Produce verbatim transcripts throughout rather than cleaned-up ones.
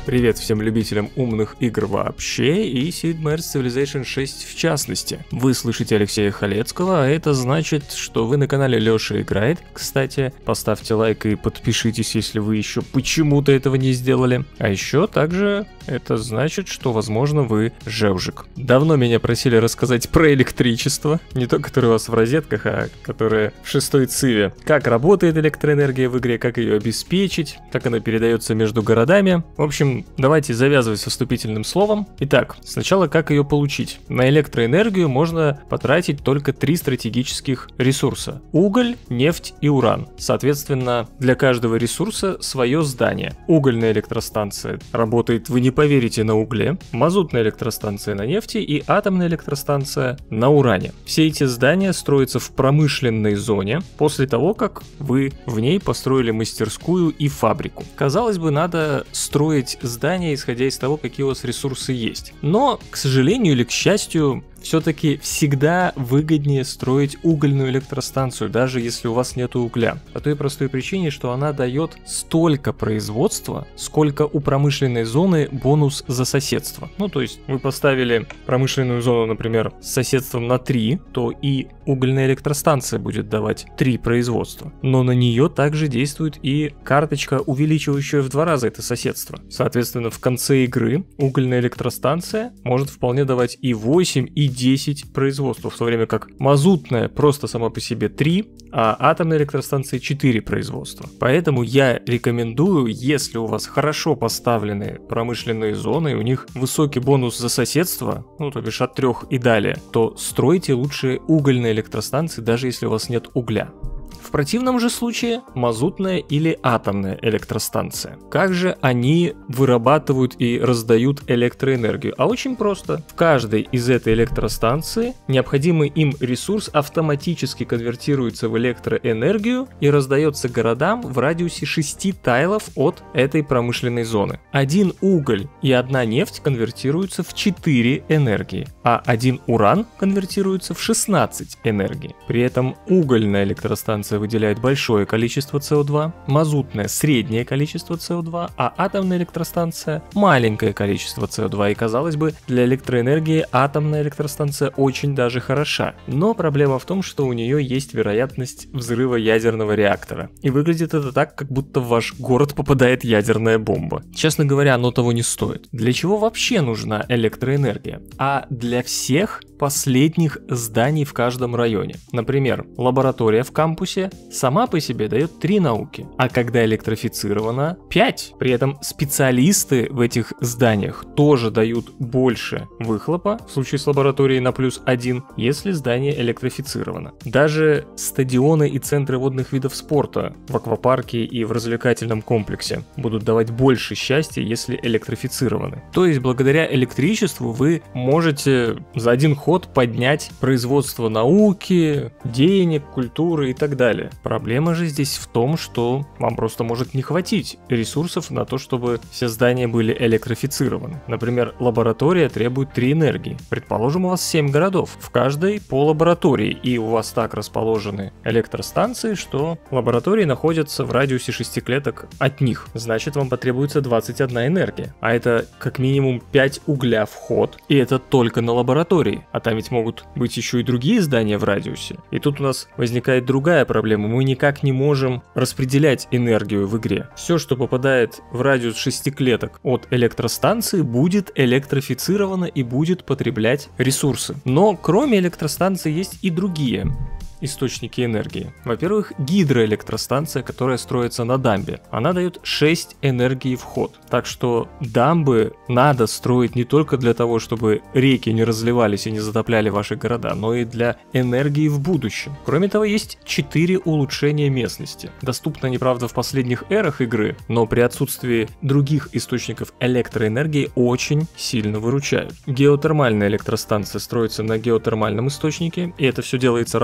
Привет всем любителям умных игр вообще и Sid Meier's Civilization шесть в частности. Вы слышите Алексея Халецкого, а это значит, что вы на канале Лёша Играет. Кстати, поставьте лайк и подпишитесь, если вы еще почему-то этого не сделали. А еще также это значит, что, возможно, вы жевжик. Давно меня просили рассказать про электричество, не то, которое у вас в розетках, а которое в шестой циве. Как работает электроэнергия в игре, как ее обеспечить, как она передается между городами. В общем, давайте завязывать со вступительным словом. Итак, сначала как ее получить. На электроэнергию можно потратить только три стратегических ресурса. Уголь, нефть и уран. Соответственно, для каждого ресурса свое здание. Угольная электростанция работает, вы не поверите, на угле. Мазутная электростанция на нефти и атомная электростанция на уране. Все эти здания строятся в промышленной зоне после того, как вы в ней построили мастерскую и фабрику. Казалось бы, надо строить здания, исходя из того, какие у вас ресурсы есть. Но, к сожалению или к счастью, все-таки всегда выгоднее строить угольную электростанцию, даже если у вас нет угля. По той простой причине, что она дает столько производства, сколько у промышленной зоны бонус за соседство. Ну, то есть вы поставили промышленную зону, например, с соседством на три, то и угольная электростанция будет давать три производства. Но на нее также действует и карточка, увеличивающая в два раза это соседство. Соответственно, в конце игры угольная электростанция может вполне давать и восемь, и десять производств, в то время как мазутная просто сама по себе три, а атомная электростанция четыре производства. Поэтому я рекомендую, если у вас хорошо поставлены промышленные зоны, у них высокий бонус за соседство, ну то бишь от трех и далее, то стройте лучше угольные электростанции, даже если у вас нет угля. В противном же случае мазутная или атомная электростанция. Как же они вырабатывают и раздают электроэнергию? А очень просто. В каждой из этой электростанции необходимый им ресурс автоматически конвертируется в электроэнергию и раздается городам в радиусе шести тайлов от этой промышленной зоны. Один уголь и одна нефть конвертируются в четыре энергии, а один уран конвертируется в шестнадцать энергии. При этом угольная электростанция выделяет большое количество си о два, мазутная среднее количество си о два, а атомная электростанция маленькое количество си о два. И казалось бы, для электроэнергии атомная электростанция очень даже хороша. Но проблема в том, что у нее есть вероятность взрыва ядерного реактора. И выглядит это так, как будто в ваш город попадает ядерная бомба. Честно говоря, оно того не стоит. Для чего вообще нужна электроэнергия? А для всех последних зданий в каждом районе. Например, лаборатория в кампусе сама по себе дает три науки, а когда электрифицирована пять. При этом специалисты в этих зданиях тоже дают больше выхлопа, в случае с лабораторией на плюс один, если здание электрифицировано. Даже стадионы и центры водных видов спорта в аквапарке и в развлекательном комплексе будут давать больше счастья, если электрифицированы. То есть благодаря электричеству вы можете за один ход поднять производство науки, денег, культуры и так далее. Проблема же здесь в том, что вам просто может не хватить ресурсов на то, чтобы все здания были электрифицированы. Например, лаборатория требует три энергии. Предположим, у вас семь городов, в каждой по лаборатории, и у вас так расположены электростанции, что лаборатории находятся в радиусе шести клеток от них. Значит, вам потребуется двадцать одна энергия. А это как минимум пять угля в ход, и это только на лаборатории. А там ведь могут быть еще и другие здания в радиусе. И тут у нас возникает другая проблема. Мы никак не можем распределять энергию в игре. Все, что попадает в радиус шести клеток от электростанции, будет электрифицировано и будет потреблять ресурсы. Но кроме электростанции есть и другие источники энергии. Во-первых, гидроэлектростанция, которая строится на дамбе. Она дает шесть энергии в ход. Так что дамбы надо строить не только для того, чтобы реки не разливались и не затопляли ваши города, но и для энергии в будущем. Кроме того, есть четыре улучшения местности. Доступно они, правда, в последних эрах игры, но при отсутствии других источников электроэнергии очень сильно выручают. Геотермальная электростанция строится на геотермальном источнике, и это все делается рабочими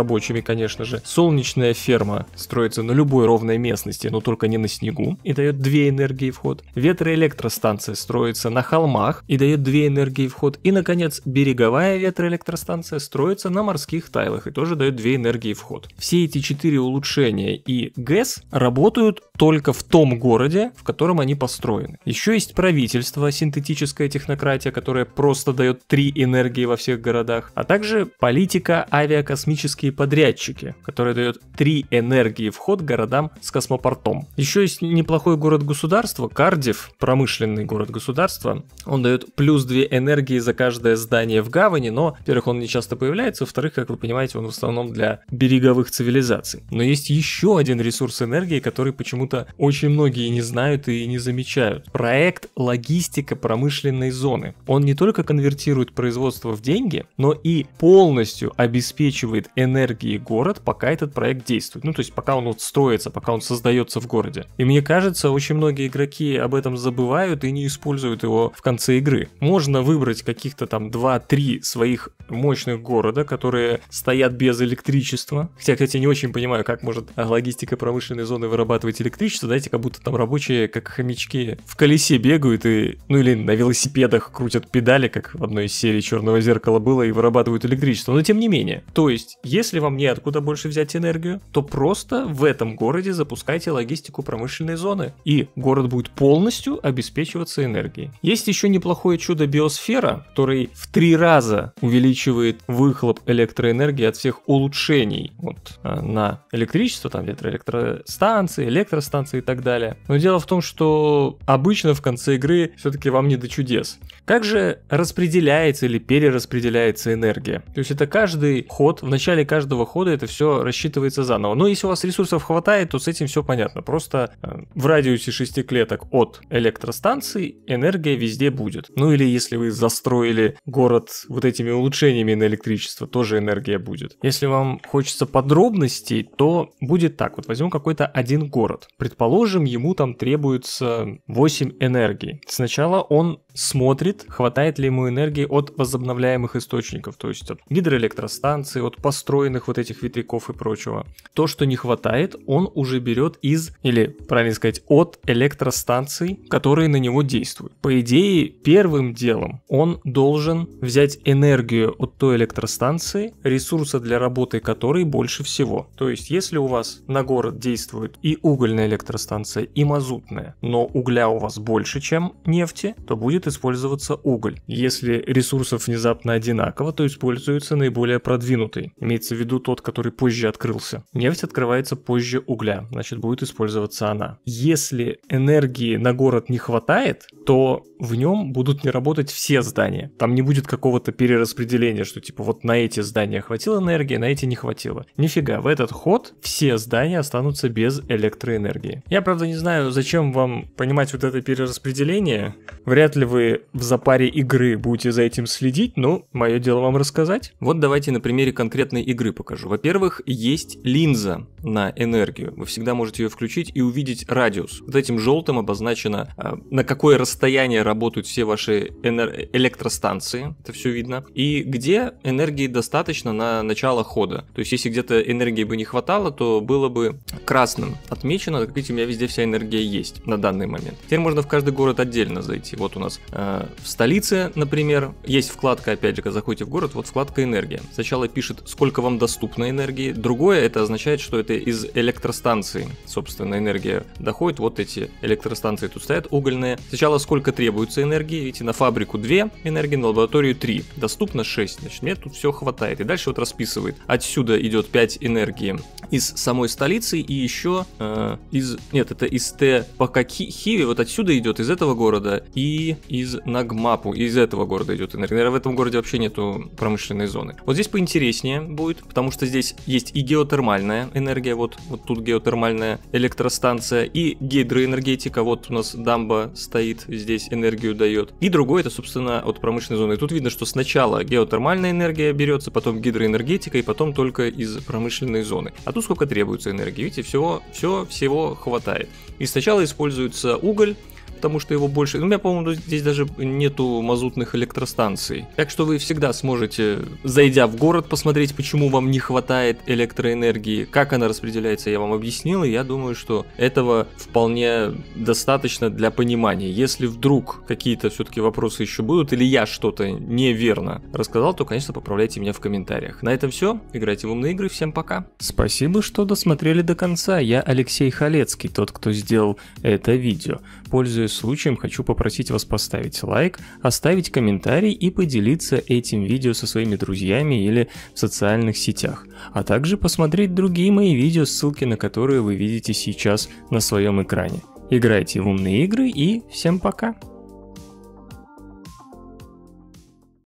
конечно же. Солнечная ферма строится на любой ровной местности, но только не на снегу, и дает две энергии в ход. Ветроэлектростанция строится на холмах и дает две энергии в ход. И, наконец, береговая ветроэлектростанция строится на морских тайлах и тоже дает две энергии в ход. Все эти четыре улучшения и ГЭС работают только в том городе, в котором они построены. Еще есть правительство, синтетическая технократия, которая просто дает три энергии во всех городах, а также политика авиакосмические подрядчики, которая дает три энергии в ход городам с космопортом. Еще есть неплохой город-государство, Кардифф, промышленный город-государство. Он дает плюс две энергии за каждое здание в гавани, но, во-первых, он не часто появляется, во-вторых, как вы понимаете, он в основном для береговых цивилизаций. Но есть еще один ресурс энергии, который почему-то очень многие не знают и не замечают. Проект логистика промышленной зоны. Он не только конвертирует производство в деньги, но и полностью обеспечивает энергией город, пока этот проект действует. Ну, то есть пока он вот строится, пока он создается в городе. И мне кажется, очень многие игроки об этом забывают и не используют его в конце игры. Можно выбрать каких-то там два-три своих мощных города, которые стоят без электричества. Хотя, кстати, не очень понимаю, как может логистика промышленной зоны вырабатывать электричество. Знаете, как будто там рабочие, как хомячки, в колесе бегают и, ну или на велосипедах крутят педали, как в одной из серий «Черного зеркала» было, и вырабатывают электричество. Но тем не менее. То есть, если вам неоткуда больше взять энергию, то просто в этом городе запускайте логистику промышленной зоны, и город будет полностью обеспечиваться энергией. Есть еще неплохое чудо биосфера, который в три раза увеличивает выхлоп электроэнергии от всех улучшений вот, на электричество, там ветроэлектростанции, электростанции и так далее. Но дело в том, что обычно в конце игры все-таки вам не до чудес. Как же распределяется или перераспределяется энергия? То есть это каждый ход, в начале каждого хода это все рассчитывается заново. Но если у вас ресурсов хватает, то с этим все понятно. Просто э, в радиусе шести клеток от электростанции энергия везде будет. Ну или если вы застроили город вот этими улучшениями на электричество, тоже энергия будет. Если вам хочется подробностей, то будет так. Вот возьмем какой-то один город. Предположим, ему там требуется восемь энергий. Сначала он смотрит, хватает ли ему энергии от возобновляемых источников, то есть от гидроэлектростанции, от построенных вот этих ветряков и прочего. То, что не хватает, он уже берет из, или, правильно сказать, от электростанций, которые на него действуют. По идее, первым делом он должен взять энергию от той электростанции, ресурса для работы которой больше всего. То есть, если у вас на город действует и угольная электростанция, и мазутная, но угля у вас больше, чем нефти, то будет использоваться уголь. Если ресурсов внезапно одинаково, то используется наиболее продвинутый. Имеется в виду тот, который позже открылся. Нефть открывается позже угля, значит будет использоваться она. Если энергии на город не хватает, то в нем будут не работать все здания. Там не будет какого-то перераспределения, что типа вот на эти здания хватило энергии, на эти не хватило. Нифига, в этот ход все здания останутся без электроэнергии. Я, правда, не знаю, зачем вам понимать вот это перераспределение. Вряд ли вы в запаре игры будете за этим следить, но мое дело вам рассказать. Вот давайте на примере конкретной игры покажу. Во-первых, есть линза на энергию. Вы всегда можете ее включить и увидеть радиус. Вот этим желтым обозначено, на какое расстояние работают все ваши энер- электростанции. Это все видно. И где энергии достаточно на начало хода. То есть, если где-то энергии бы не хватало, то было бы красным отмечено, как видите, у меня везде вся энергия есть на данный момент. Теперь можно в каждый город отдельно зайти. Вот у нас э, в столице, например, есть вкладка, опять же, когда заходите в город, вот вкладка «Энергия». Сначала пишет, сколько вам доступно энергии. Другое, это означает, что это из электростанции, собственно, энергия доходит. Вот эти электростанции тут стоят, угольные. Сначала сколько требуется энергии. Видите, на фабрику две энергии, на лабораторию три. Доступно шесть. Значит, мне тут все хватает. И дальше вот расписывает. Отсюда идет пять энергии из самой столицы и еще э, из... Нет, это из Те-Пакахиви. Вот отсюда идет из этого города и из Нагмапу. Из этого города идет энергия. Наверное, в этом городе вообще нету промышленной зоны. Вот здесь поинтереснее будет, потому что здесь есть и геотермальная энергия. Вот, вот тут геотермальная электростанция и гидроэнергетика. Вот у нас дамба стоит, здесь энергию дает. И другое, это, собственно, от промышленной зоны. И тут видно, что сначала геотермальная энергия берется, потом гидроэнергетика и потом только из промышленной зоны. А тут сколько требуется энергии. Видите, всего, все, всего хватает. И сначала используется уголь, потому что его больше... У меня, по-моему, здесь даже нету мазутных электростанций. Так что вы всегда сможете, зайдя в город, посмотреть, почему вам не хватает электроэнергии, как она распределяется, я вам объяснил, и я думаю, что этого вполне достаточно для понимания. Если вдруг какие-то все-таки вопросы еще будут, или я что-то неверно рассказал, то, конечно, поправляйте меня в комментариях. На этом все. Играйте в умные игры. Всем пока. Спасибо, что досмотрели до конца. Я Алексей Халецкий, тот, кто сделал это видео. Пользуясь случаем, хочу попросить вас поставить лайк, оставить комментарий и поделиться этим видео со своими друзьями или в социальных сетях, а также посмотреть другие мои видео, ссылки на которые вы видите сейчас на своем экране. Играйте в умные игры и всем пока!